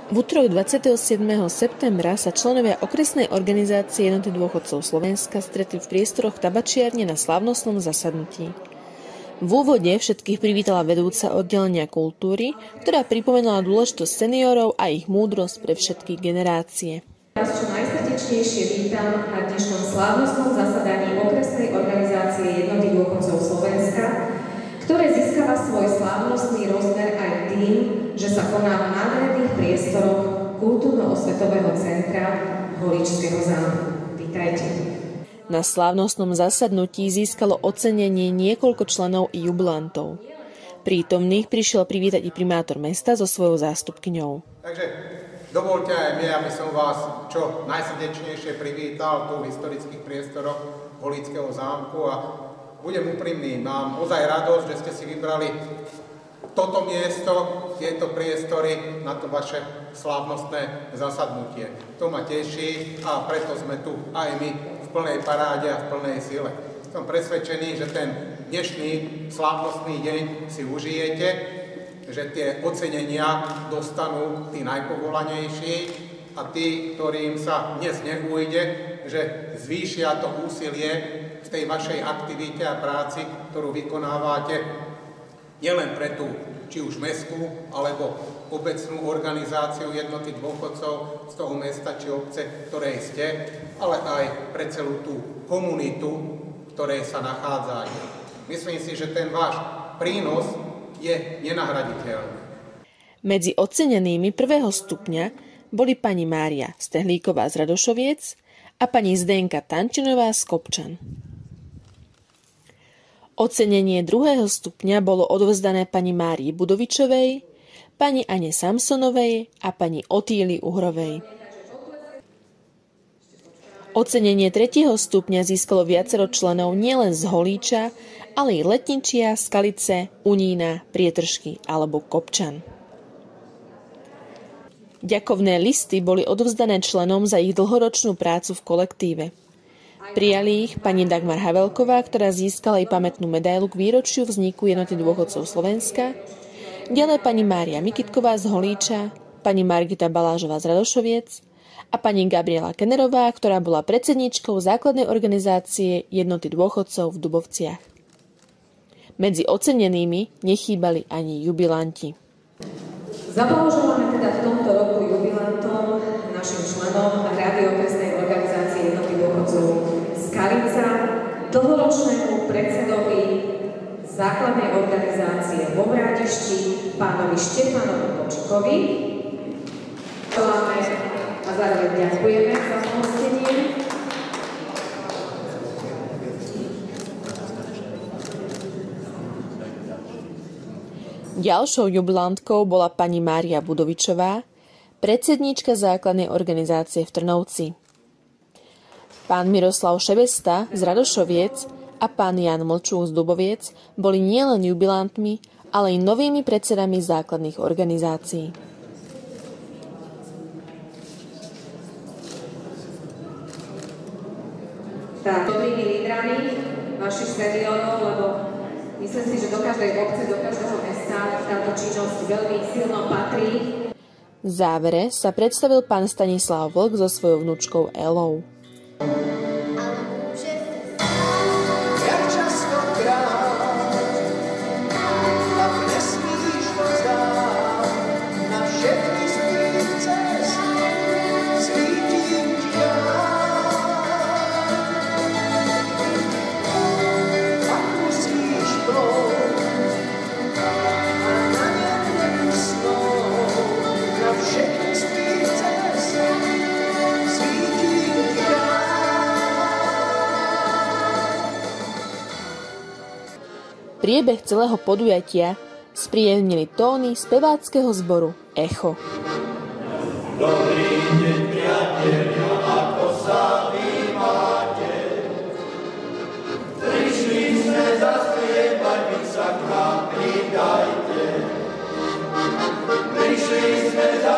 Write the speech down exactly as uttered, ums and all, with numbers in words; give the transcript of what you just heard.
V utorok dvadsiateho siedmeho septembra sa členovia okresnej organizácie Jednoty dôchodcov Slovenska stretli v priestoroch tabačiarne na slávnostnom zasadnutí. V úvode všetkých privítala vedúca oddelenia kultúry, ktorá pripomenula dôležitosť seniorov a ich múdrosť pre všetky generácie. Vás čo najsrdečnejšie vítam na dnešnom slávnostnom zasadaní okresnej organizácie Jednoty dôchodcov Slovenska, ktoré získava svoj slávnostný rozmer aj tým, že sa koná v nádherných priestoroch kultúrno-osvetového centra Holičského zámku. Vítajte. Na slávnostnom zasadnutí získalo ocenenie niekoľko členov i jubilantov. Prítomných prišiel privítať i primátor mesta so svojou zástupkyňou. Takže dovoľte aj mne, aby som vás čo najsrdečnejšie privítal tu v historických priestoroch Holičského zámku a budem úprimný, mám ozaj radosť, že ste si vybrali toto miesto, tieto priestory na to vaše slávnostné zasadnutie. To ma teší a preto sme tu aj my v plnej paráde a v plnej sile. Som presvedčený, že ten dnešný slávnostný deň si užijete, že tie ocenenia dostanú tí najpovolanejší a tí, ktorým sa dnes neújde, že zvýšia to úsilie v tej vašej aktivite a práci, ktorú vykonávate nielen pre tú, či už mestskú, alebo obecnú organizáciu Jednoty dôchodcov z toho mesta či obce, ktorej ste, ale aj pre celú tú komunitu, v ktorej sa nachádzajú. Myslím si, že ten váš prínos je nenahraditeľný. Medzi ocenenými prvého stupňa boli pani Mária Stehlíková z Radošoviec a pani Zdenka Tančinová z Kopčan. Ocenenie druhého stupňa bolo odovzdané pani Márii Budovičovej, pani Ane Samsonovej a pani Otíli Uhrovej. Ocenenie tretieho stupňa získalo viacero členov nielen z Holíča, ale i Letničia, Skalice, Unína, Prietržky alebo Kopčan. Ďakovné listy boli odovzdané členom za ich dlhoročnú prácu v kolektíve. Prijali ich pani Dagmar Havelková, ktorá získala aj pamätnú medailu k výročiu vzniku Jednoty dôchodcov Slovenska, ďalej pani Mária Mikitková z Holíča, pani Margita Balážová z Radošoviec a pani Gabriela Kenerová, ktorá bola predsedníčkou základnej organizácie Jednoty dôchodcov v Dubovciach. Medzi ocenenými nechýbali ani jubilanti. Zablahoželáme teda v tomto roku jubilantom, našim členom Rady okresnej organizácie Jednoty dôchodcov Skalica, dlhoročnému predsedovi základnej organizácie v Obrádišti, pánovi Štefanovi Počikovi. Želáme a zároveň ďakujeme za pohostenie. Ďalšou jubilantkou bola pani Mária Budovičová, predsedníčka základnej organizácie v Trnovci. Pán Miroslav Šebesta z Radošoviec a pán Jan Mlčúk z Duboviec boli nielen jubilantmi, ale i novými predsedami základných organizácií. Tak, dobrými lídrami našich seniorov, lebo myslím si, že do každej obce, do každého mesta táto činnosť veľmi silno patrí. V závere sa predstavil pán Stanislav Vlk so svojou vnúčkou Elou. Priebeh celého podujatia spríjemnili tóny speváckeho zboru Echo. Dobrý deň, priatelia, ako sa vy máte? Prišli sme zaspievať, vy sa k nám pridajte. Prišli sme za